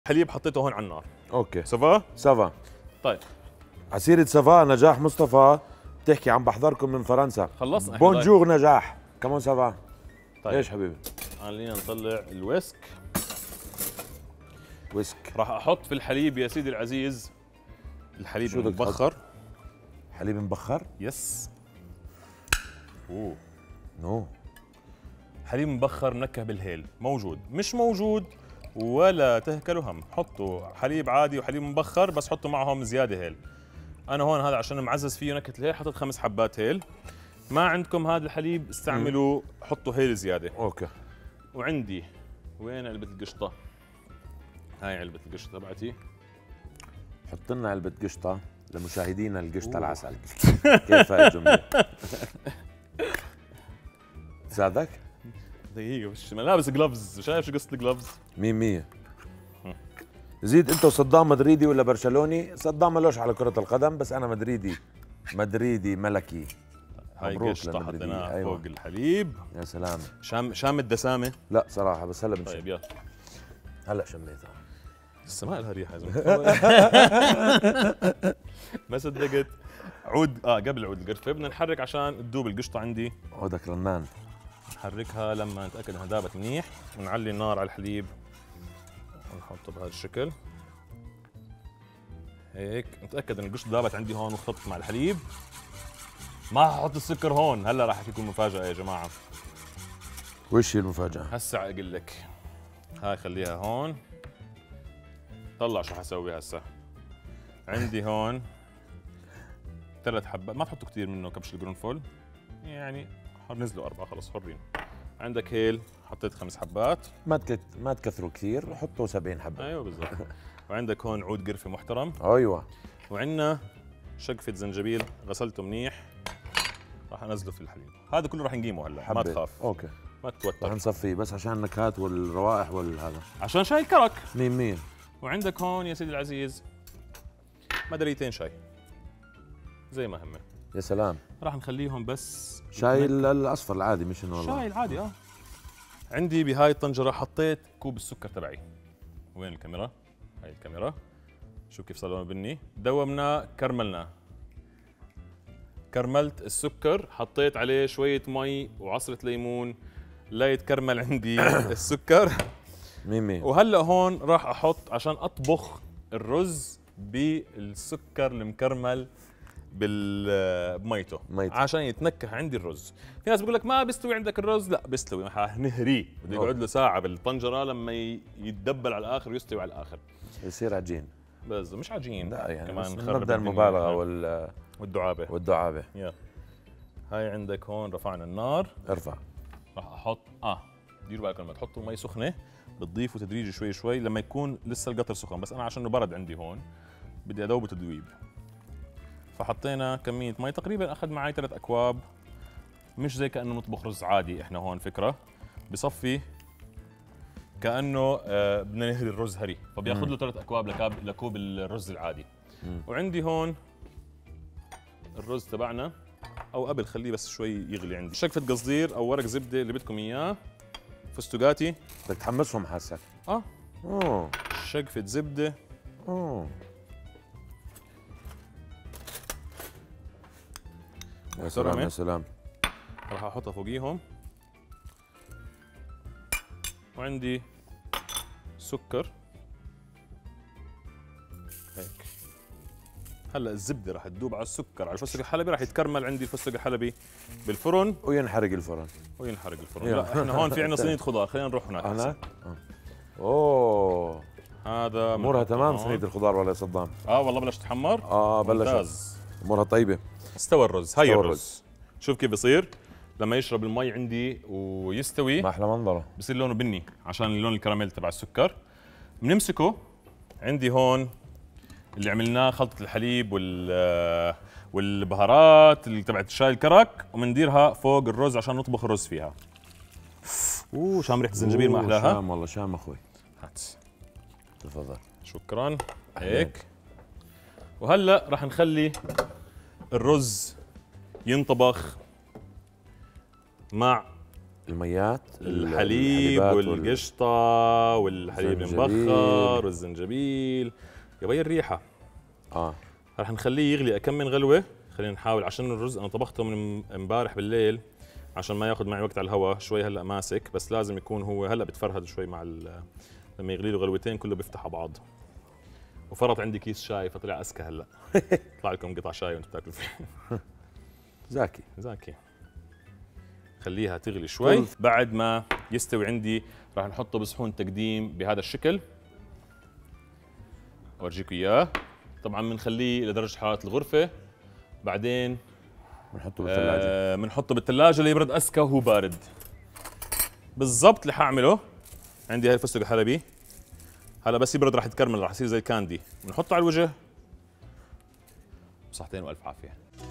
حليب حطيته هون على النار. اوكي سافا؟ سافا. طيب عسيرة سافا نجاح مصطفى بتحكي عم بحضركم من فرنسا. خلصنا. بونجور نجاح كمان سافا. طيب ايش حبيبي؟ خلينا نطلع الويسك. ويسك. راح احط في الحليب يا سيدي العزيز الحليب شو بدك المبخر. حليب مبخر؟ يس. اوه نو. حليب مبخر منكه بالهيل موجود مش موجود ولا تهكلوا هم. حطوا حليب عادي وحليب مبخر بس حطوا معهم زياده هيل. انا هون هذا عشان معزز فيه نكهه الهيل حطيت 5 حبات هيل. ما عندكم هذا الحليب استعملوا حطوا هيل زياده. اوكي. وعندي وين علبه القشطه؟ هاي علبه القشطه تبعتي. حط لنا علبة قشطة لمشاهدينا القشطة العسل. كيف هاي الجملة؟ تساعدك؟ دقيقة مش لابس جلوفز. شايف شو قصة الجلوفز؟ 100. زيد انت وصدام مدريدي ولا برشلوني؟ صدام ملوش على كرة القدم بس انا مدريدي ملكي. هاي قشطة حطيناها أيوة. فوق الحليب. يا سلام. شام الدسامة؟ لا صراحة بس هلا بنشم. طيب يلا. هلا شميتها. السماء لها ريحة يا زلمة. ما صدقت. عود قبل عود القرفة بدنا نحرك عشان تذوب القشطة عندي. عودك رنان. نحركها لما نتأكد انها ذابت منيح ونعلي النار على الحليب ونحطه بهذا الشكل. هيك نتأكد ان القشطة ذابت عندي هون واختلطت مع الحليب. ما ححط السكر هون. هلا راح يكون مفاجأة يا جماعة. وش هي المفاجأة؟ هسا اقول لك. هاي خليها هون. طلع شو حسوي هسا. عندي هون 3 حبات. ما تحطوا كثير منه كبش القرنفل يعني نزلوا 4 خلص حرين. عندك هيل حطيت 5 حبات. ما تكثروا كثير حطوا 70 حبة. ايوه بالضبط. وعندك هون عود قرفة محترم. ايوه. وعندنا شقفة زنجبيل غسلته منيح. راح انزله في الحليب. هذا كله راح نقيمه هلا ما تخاف. اوكي. ما تتوتر. راح نصفيه بس عشان النكهات والروائح والهذا. عشان شاي الكرك. 100. وعندك هون يا سيدي العزيز مدريتين شاي زي ما هم. يا سلام. راح نخليهم بس شاي الاصفر العادي مش انه والله. شاي العادي عندي بهاي الطنجرة حطيت كوب السكر تبعي. وين الكاميرا؟ هاي الكاميرا. شوف كيف صار لونه بني. دوبناه كرملناه. كرملت السكر حطيت عليه شوية مي وعصرة ليمون لا يتكرمل عندي السكر. 100. وهلا هون راح احط عشان اطبخ الرز بالسكر المكرمل بميته عشان يتنكه عندي الرز. في ناس بيقول لك ما بيستوي عندك الرز. لا بيستوي. نهريه بده يقعد له ساعه بالطنجره لما يتدبل على الاخر ويستوي على الاخر يصير عجين. بس مش عجين. لا يعني كمان مبدا المبالغه والدعابه. يا هاي عندك هون رفعنا النار. ارفع. راح احط ديروا بالكم لما تحطوا مي سخنه بتضيفوا تدريجي شوي شوي لما يكون لسه القطر سخن. بس انا عشان برد عندي هون بدي ادوبه تدويب. فحطينا كمية مي تقريبا اخذ معي 3 اكواب. مش زي كأنه نطبخ رز عادي. احنا هون فكرة بصفي كأنه بدنا نهري الرز هري. فبياخذ له 3 اكواب لكوب الرز العادي. وعندي هون الرز تبعنا او قبل خليه بس شوي يغلي. عندي شقفة قصدير او ورق زبدة اللي بدكم اياه. فستقاتي. بدك تحمسهم حاسك. شقفة زبدة. يا سلام يا سلام. راح احطها فوقيهم. وعندي سكر هيك. هلا الزبده راح تذوب على السكر على الفستق الحلبي. راح يتكرمل عندي الفستق الحلبي بالفرن وينحرق الفرن. لا احنا هون في عندنا صينيه خضار. خلينا نروح هناك. هناك اوه هذا امورها تمام. صينيه الخضار ولا صدام؟ والله بلش تحمر. بلشت. امورها طيبه. استوى الرز. هاي الرز شوف كيف بصير لما يشرب المي عندي ويستوي. ما احلى منظره. بصير لونه بني عشان اللون الكراميل تبع السكر. بنمسكه. عندي هون اللي عملناه خلطة الحليب والبهارات اللي تبعت الشاي الكرك. ومنديرها فوق الرز عشان نطبخ الرز فيها. شام ريحة الزنجبيل ما احلاها. شام والله شام اخوي. هات تفضل. شكرا. هيك. وهلا راح نخلي الرز ينطبخ مع الميات الحليب والقشطه والحليب المبخر والزنجبيل. يا بي الريحه. رح نخليه يغلي كم من غلوه. خلينا نحاول عشان الرز انا طبخته من امبارح بالليل عشان ما ياخذ معي وقت على الهواء شوي. هلا ماسك بس لازم يكون هو هلا بتفرهد شوي مع لما يغلي له غلوتين كله بيفتح على بعض. وفرط عندي كيس شاي فطلع اسكى هلا. طلع لكم قطع شاي وانتم بتاكلوا فيه. زاكي. خليها تغلي شوي. بعد ما يستوي عندي راح نحطه بصحون تقديم بهذا الشكل. اورجيكم اياه. طبعا بنخليه لدرجه حراره الغرفه. بعدين بنحطه بالثلاجه. بنحطه بالثلاجه ليبرد اسكى وهو بارد. بالضبط اللي حاعمله عندي هاي الفستق الحلبي. هلا بس يبرد راح يتكرمل راح يصير زي الكاندي. بنحطه على الوجه. صحتين والف عافيه.